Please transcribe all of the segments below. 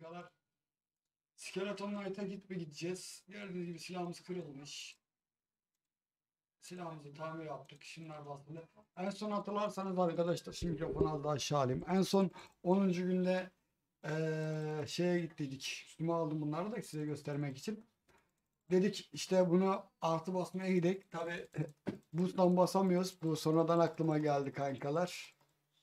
kankalar. Skeleton Knight'a gideceğiz. Gördüğünüz gibi silahımız kırılmış. Silahımızı tamir yaptık. Şunlar basılı. En son hatırlarsanız arkadaşlar, şimdi mikrofonu az daha aşağı alayım. En son 10. günde şeye gittiydik. Üstüme aldım bunları da size göstermek için. Dedik işte bunu artı basmaya gidelim. Tabi boost'tan basamıyoruz. Bu sonradan aklıma geldi kankalar.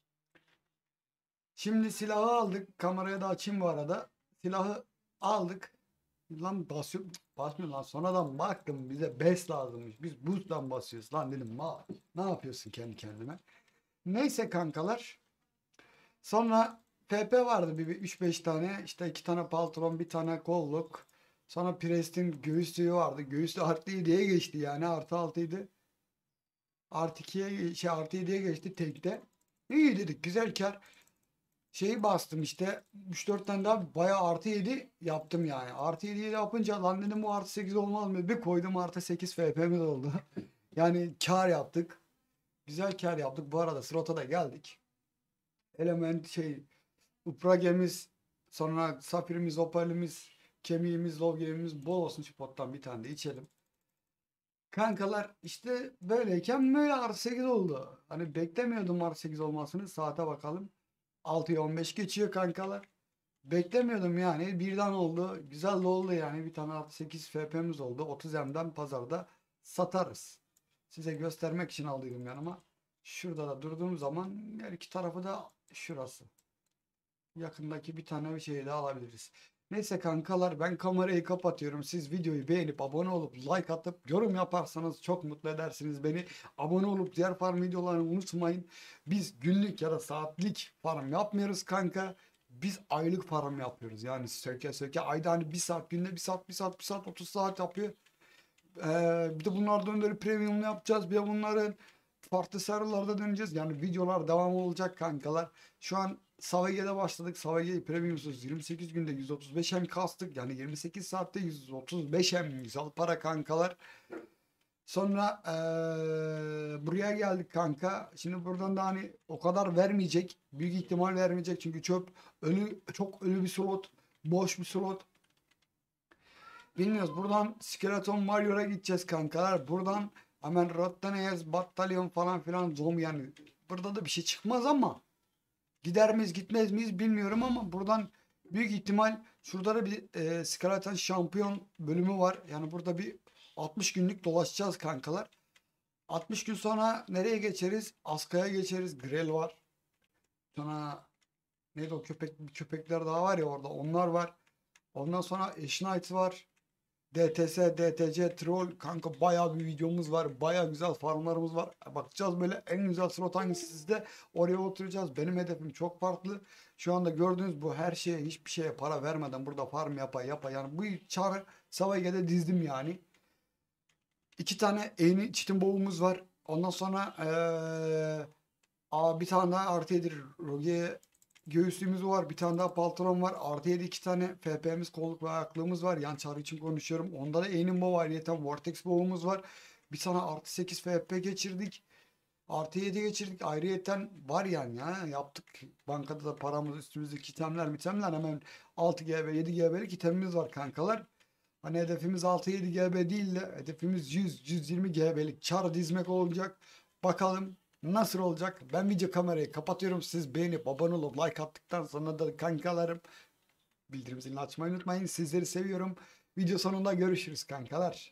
Şimdi silahı aldık. Kameraya da açayım bu arada. Silahı aldık. Lan basmıyor lan. Sonradan baktım bize bes lazımmış. Biz boost'tan basıyoruz. Lan dedim ne yapıyorsun kendi kendime. Neyse kankalar. Sonra PP vardı bir 3-5 tane. İşte 2 tane pantolon, bir tane kolluk. Sonra Prest'in göğüslüğü vardı. Göğüslüğü artı 7'ye geçti yani. Artı 6'ydı. Artı 2'ye artı 7'ye geçti tekte. İyi dedik, güzel kar. Şeyi bastım işte 3-4 tane daha bayağı artı 7 yaptım yani. Artı 7 yapınca lan dedim bu artı 8 olmaz mı? Bir koydum artı 8 FP'miz oldu. Yani kar yaptık. Güzel kar yaptık. Bu arada slota da geldik. Element upragemiz, sonra safirimiz, opalimiz, kemiğimiz, lobgemimiz bol olsun, şu pottan bir tane de içelim. Kankalar işte böyleyken böyle artı 8 oldu. Hani beklemiyordum artı 8 olmasını. Saate bakalım. 6'ya 15 geçiyor kankalar. Beklemiyordum yani. Birden oldu. Güzel de oldu yani. Bir tane artı 8 FP'miz oldu. 30 M'den pazarda satarız. Size göstermek için aldıydım yanıma. Şurada da durduğum zaman her iki tarafı da şurası. Yakındaki bir tane bir şeyi de alabiliriz. Neyse kankalar, ben kamerayı kapatıyorum. Siz videoyu beğenip abone olup like atıp yorum yaparsanız çok mutlu edersiniz beni. Abone olup diğer farm videolarını unutmayın. Biz günlük ya da saatlik farm yapmıyoruz kanka. Biz aylık farm yapıyoruz. Yani söke söke ayda hani 1 saat, günde 1 saat 1 saat 1 saat 30 saat yapıyor. Bir de bunlardan böyle premium yapacağız. Bir de bunların farklı serverlarda döneceğiz. Yani videolar devam olacak kankalar. Şu an Savage'de başladık. Savage'yi premiumsuz 28 günde 135 M kastık. Yani 28 saatte 135 M güzel para kankalar. Sonra buraya geldik kanka. Şimdi buradan da hani o kadar vermeyecek. Büyük ihtimal vermeyecek. Çünkü çok ölü bir slot. Boş bir slot. Bilmiyoruz. Buradan Skeleton Warrior'a gideceğiz kankalar. Buradan hemen Rottanes, Battalion falan filan zombi, yani burada da bir şey çıkmaz ama gider miyiz gitmez miyiz bilmiyorum ama buradan büyük ihtimal şurada da bir Skeleton şampiyon bölümü var. Yani burada bir 60 günlük dolaşacağız kankalar. 60 gün sonra nereye geçeriz? Aska'ya geçeriz. Grell var. Sonra neydi o köpekler daha var ya orada, onlar var. Ondan sonra Ash Knight var. DTS, DTC, Troll kanka, bayağı bir videomuz var. Bayağı güzel farmlarımız var. Bakacağız böyle en güzel slot hangisi sizde, oraya oturacağız. Benim hedefim çok farklı. Şu anda gördüğünüz bu her şeye, hiçbir şeye para vermeden burada farm yapa yani bu çarı Savage'de dizdim yani. 2 tane E'ni çitin boğumuz var. Ondan sonra bir tane daha artı 7 Rogue göğüslüğümüz var. Bir tane daha paltron var. Artı 7 2 tane FP'miz, kolluk ve ayaklığımız var. Yan çarı için konuşuyorum. Onda da E'nin bow var. Yeten Vortex bow'umuz var. Bir tane artı 8 FP geçirdik. Artı 7 geçirdik. Ayrıyeten var yani ya. Yaptık. Bankada da paramız, üstümüzdeki itemler hemen 6 GB 7 GB'lik itemimiz var kankalar. Hani hedefimiz 6-7 GB değil de hedefimiz 100-120 GB'lik çar dizmek olacak. Bakalım nasıl olacak? Ben video kamerayı kapatıyorum. Siz beğenip abone olup like attıktan sonra da kankalarım bildirim zilini açmayı unutmayın. Sizleri seviyorum. Video sonunda görüşürüz kankalar.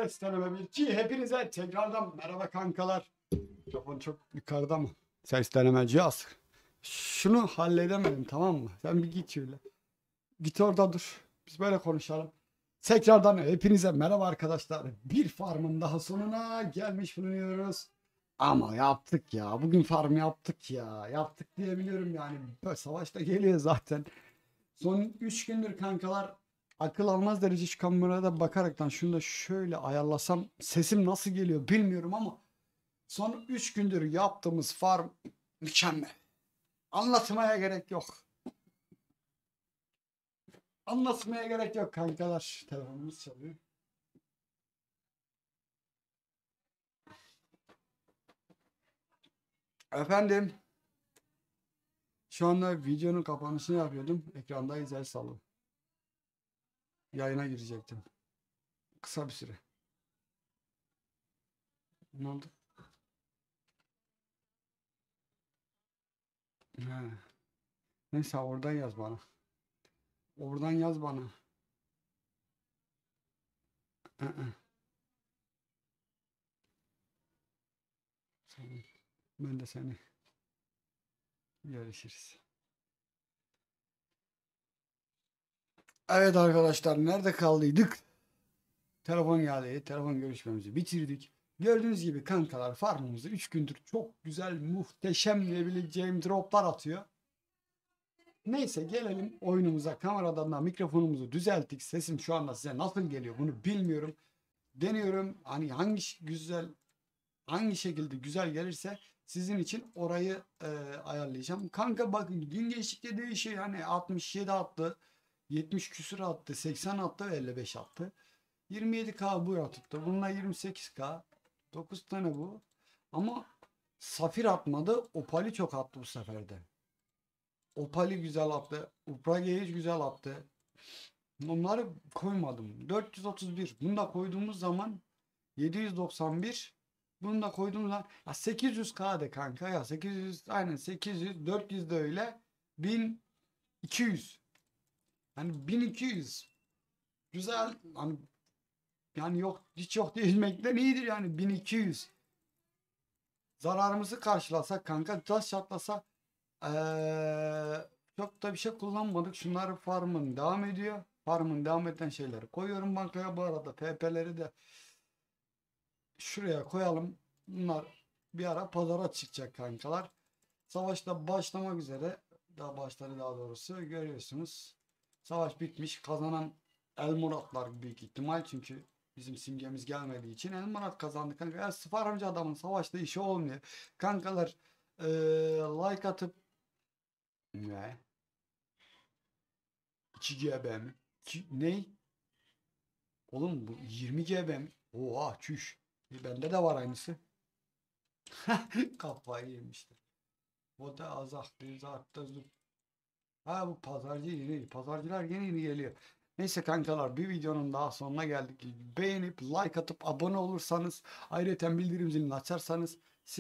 Ses deneme bir iki. Hepinize tekrardan merhaba kankalar. Mikrofon çok yukarıda mı? Ses deneme cihaz. Şunu halledemedim, tamam mı? Sen bir git şöyle. Git orada dur. Biz böyle konuşalım. Tekrardan hepinize merhaba arkadaşlar. Bir farmın daha sonuna gelmiş bulunuyoruz. Ama yaptık ya. Bugün farm yaptık ya. Yaptık diyebiliyorum yani. Böyle savaşta geliyor zaten. Son 3 gündür kankalar, akıl almaz derece şu kameraya da bakaraktan şunu da şöyle ayarlasam sesim nasıl geliyor bilmiyorum ama son 3 gündür yaptığımız farm mükemmel. Anlatmaya gerek yok. Anlatmaya gerek yok kankalar. Telefonumuz çalıyor. Efendim, şu anda videonun kapanışını yapıyordum. Ekrandayız, el sallı. Yayına girecektim. Kısa bir süre. Ne oldu? He. Neyse, oradan yaz bana. Oradan yaz bana. Hı. Tamam. Ben de seni. Görüşürüz. Evet arkadaşlar, nerede kaldıydık? Telefon geldi. Telefon görüşmemizi bitirdik. Gördüğünüz gibi kankalar, farmımızı 3 gündür çok güzel, muhteşem diyebileceğim droplar atıyor. Neyse, gelelim oyunumuza. Kameradan da mikrofonumuzu düzelttik. Sesim şu anda size nasıl geliyor bunu bilmiyorum. Deniyorum. Hani hangi şekilde güzel gelirse sizin için orayı ayarlayacağım. Kanka bakın, gün geçtikçe değişiyor. Yani 67 attı, 70 küsur attı, 80 attı ve 55 attı. 27K bu tuttu. Bununla 28K. 9 tane bu. Ama Safir atmadı. Opali çok attı bu seferde. Opali güzel attı. Uprage'yi güzel attı. Onları koymadım. 431. Bunu da koyduğumuz zaman 791. Bunu da koyduğumuz zaman ya 800K de kanka ya. 800, aynen 800. 400 de öyle. 1200. Yani 1200. Güzel. Hani yani yok, hiç yok diyemekten iyidir yani 1200. Zararımızı karşılasak kanka, taş çatlasa çok da bir şey kullanmadık. Şunları farmın devam ediyor. Farmın devam eden şeyleri koyuyorum bankaya. Bu arada PP'leri de şuraya koyalım. Bunlar bir ara pazara çıkacak kankalar. Savaşta başlamak üzere. Daha başladı, daha doğrusu. Görüyorsunuz. Savaş bitmiş. Kazanan El Muratlar büyük ihtimal. Çünkü bizim simgemiz gelmediği için El Murat kazandı kanka. Ya farmcı adamın savaşta işi olmuyor. Kankalar like atıp ne? 2 GB mi? Ney? Oğlum bu 20 GB mi? Oha çüş. Bende de var aynısı. Kafayı yemiştir. O da azaktı, zattı. Ha, bu pazarcı yeni. Pazarcılar yeni geliyor. Neyse kankalar, bir videonun daha sonuna geldik. Beğenip like atıp abone olursanız, ayrıca bildirim zilini açarsanız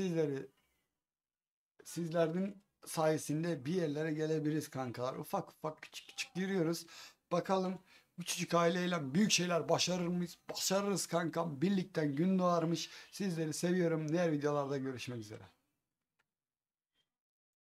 sizlerin sayesinde bir yerlere gelebiliriz kankalar. Ufak ufak, küçük küçük yürüyoruz. Bakalım bu küçük aileyle büyük şeyler başarır mıyız? Başarırız kankam. Birlikten gün doğarmış. Sizleri seviyorum. Diğer videolarda görüşmek üzere.